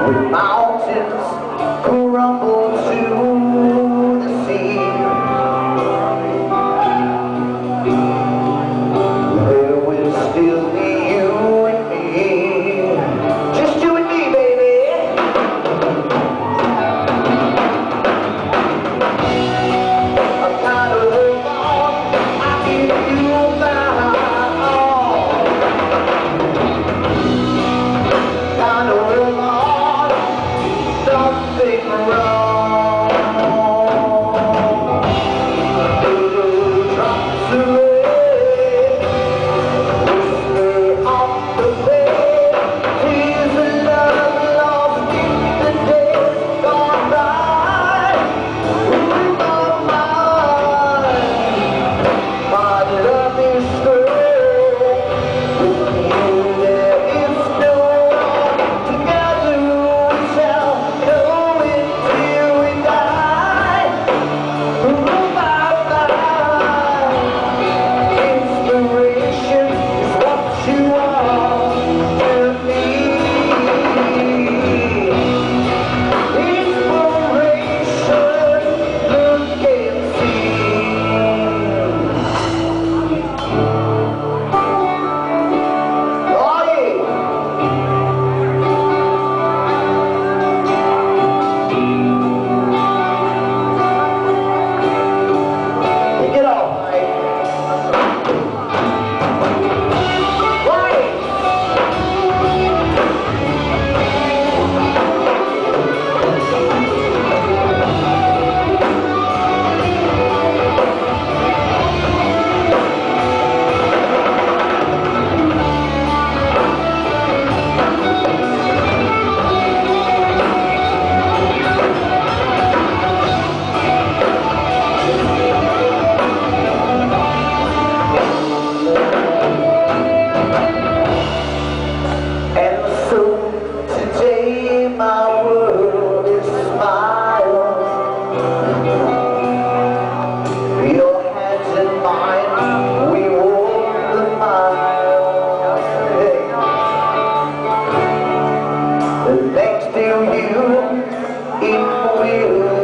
Mountains crumble to the sea. There will still be you and me, just you and me, baby. I'm kind of alone, I give you my all. Kind of alone, something wrong. Little drops of rain, whisper off the bed. Tears of love lost in the days gone by. In my mind, my love is through. With you there is no wrong. Together we shall know it till we die. Oh my mind, inspiration is what you are to me. Inspiration, look and see. Oh yeah. Get off, Mike. Right. And so today my world is smiles. Your hands in mine, we walk the miles. And thanks to you, it will